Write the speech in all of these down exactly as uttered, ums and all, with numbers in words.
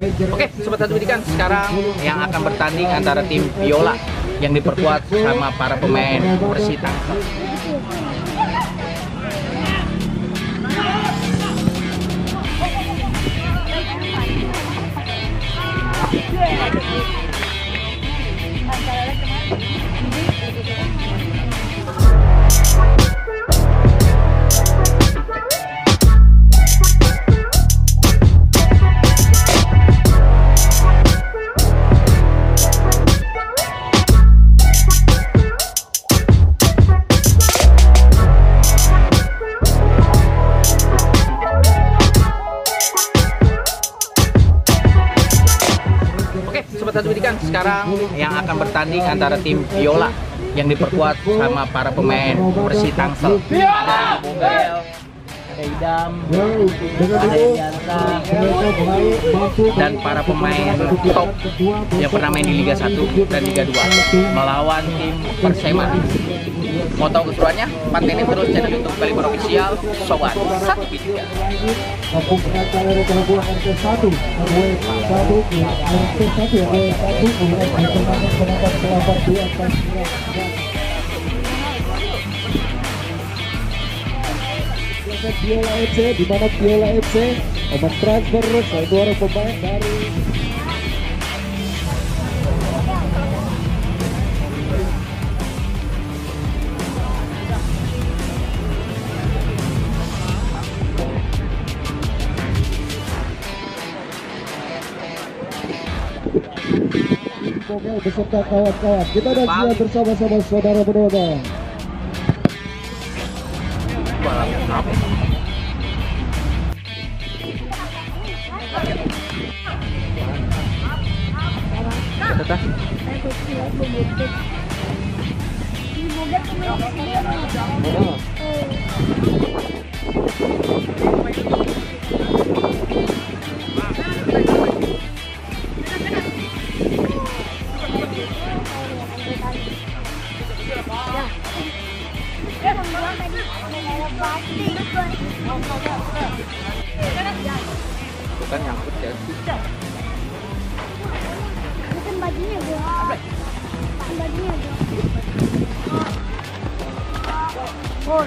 Oke, sobat satu pendidikan, sekarang yang akan bertanding antara tim Viola yang diperkuat sama para pemain Persema. Sobat satu pendidikan, sekarang yang akan bertanding antara tim Viola yang diperkuat sama para pemain Persema tangsel. Ada Bogel, ada Idam, ada Biasa, dan para pemain top yang pernah main di Liga satu dan Liga dua melawan tim Persema. Mau tahu keseruannya? Pantengin terus channel YouTube Kaliber Official, sobat satu pendidikan. Viola F C, di mana Viola F C obat transfer satu orang pemain dari Bogel beserta kawan-kawan. Kita dan siap bersama-sama saudara penonton. Bukan nyangkut ya. Bukan bajunya dong. Bukan bajunya dong. Oh.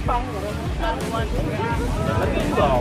Lebih dong.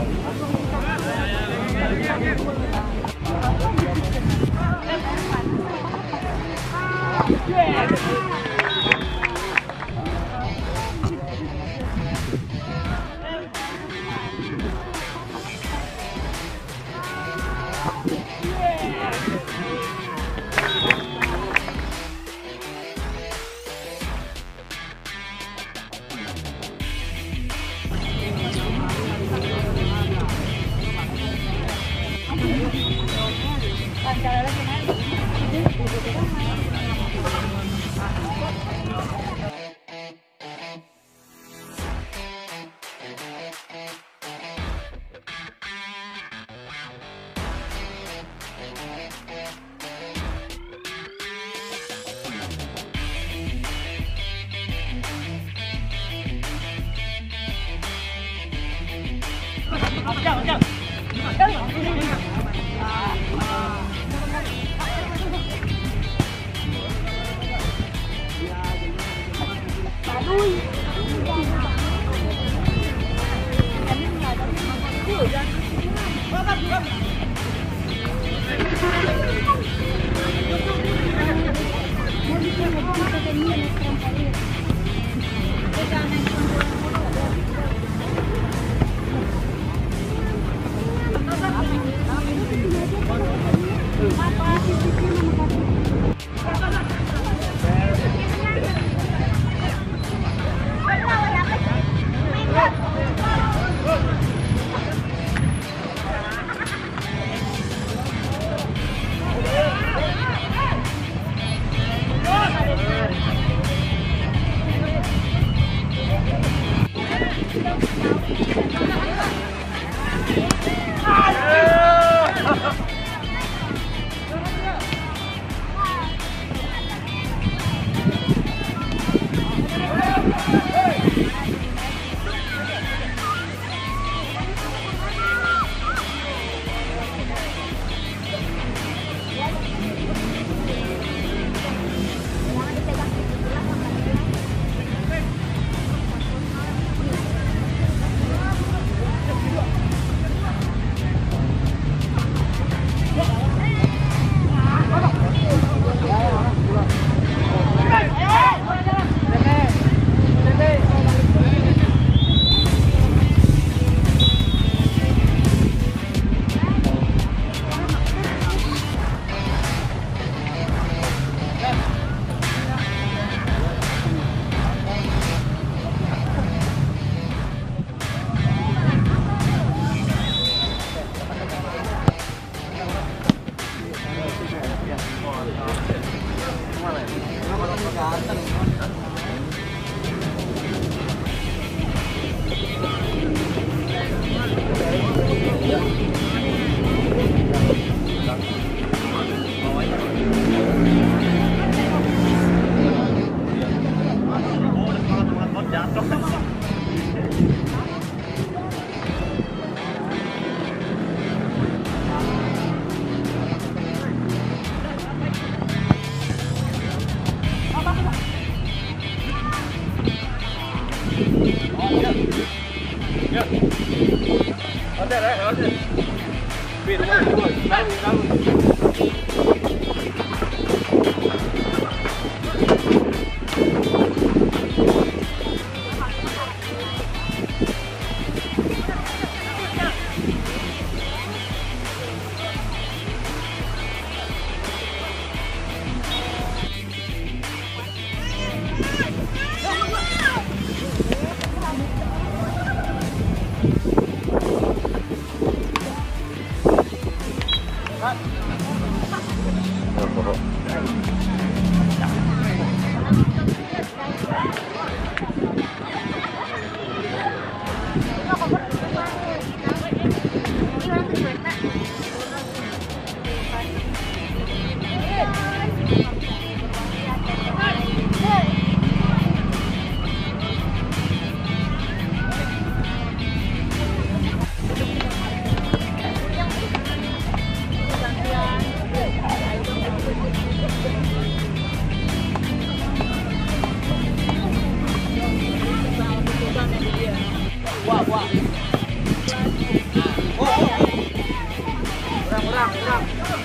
serang, serang.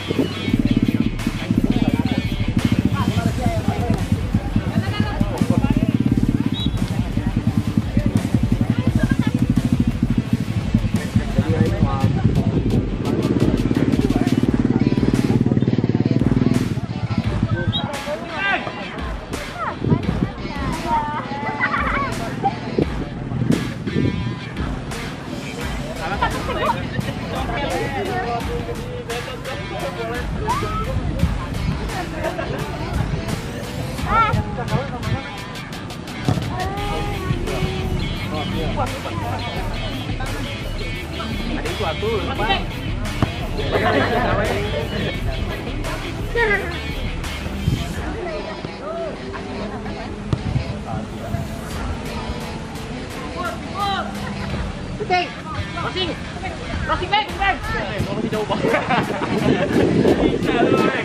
Ada itu atuh, Pak. Beng, crossing, crossing beng, beng. Mau masih jauh banget. Bisa lu, beng.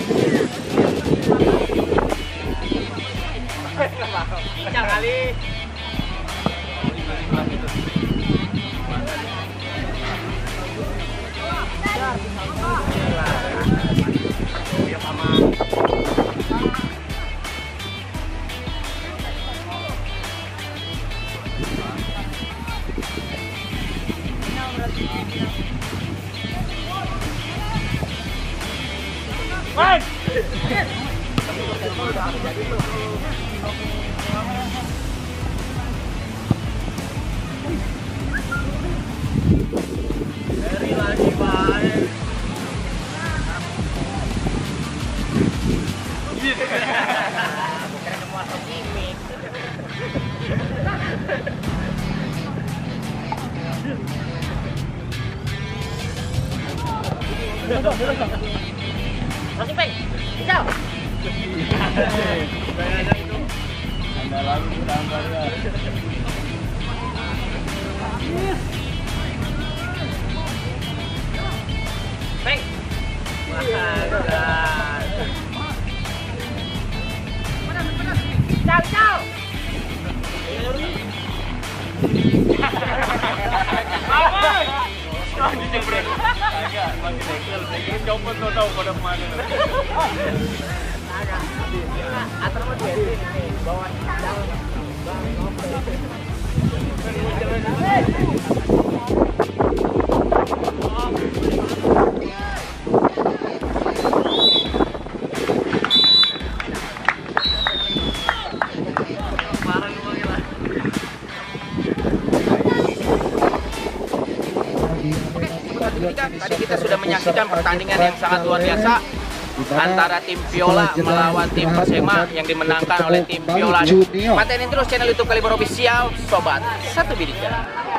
Pincang kali. Main! Dari lagi main. Bukan kamu asal gimmick. Masih peng, hijau. Anda lagi gambarnya. Peng, mahal. Hijau, hijau. Apa? Oh, dijebret. Agak, pakai dekel. Dekel copot tuh tahu pada mana. Agak. Atur mah dua ini nih, bawa dalam. Tadi kita sudah menyaksikan pertandingan yang sangat luar biasa antara tim Viola melawan tim Persema yang dimenangkan oleh tim Viola. Pantengin terus channel YouTube Kaliber Official, sobat satu bidikan.